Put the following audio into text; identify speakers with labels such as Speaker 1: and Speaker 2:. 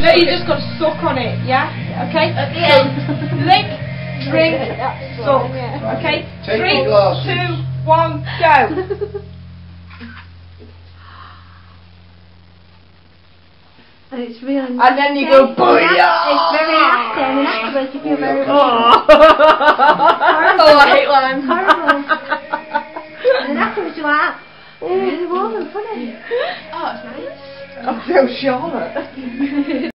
Speaker 1: No, you just got to suck on it, yeah? Okay?
Speaker 2: At the end.
Speaker 1: Lick, drink, suck. Okay?
Speaker 3: Take
Speaker 1: 3,
Speaker 3: your glasses.
Speaker 1: 2, 1, go.
Speaker 2: And it's really nasty.
Speaker 1: And then you go, booyah!
Speaker 2: It's very nasty, and then afterwards you feel very weird.
Speaker 1: Oh, I hate limes.
Speaker 2: Horrible. And then afterwards you're like, it's really warm and funny.
Speaker 1: Oh, it's nice. I feel Charlotte.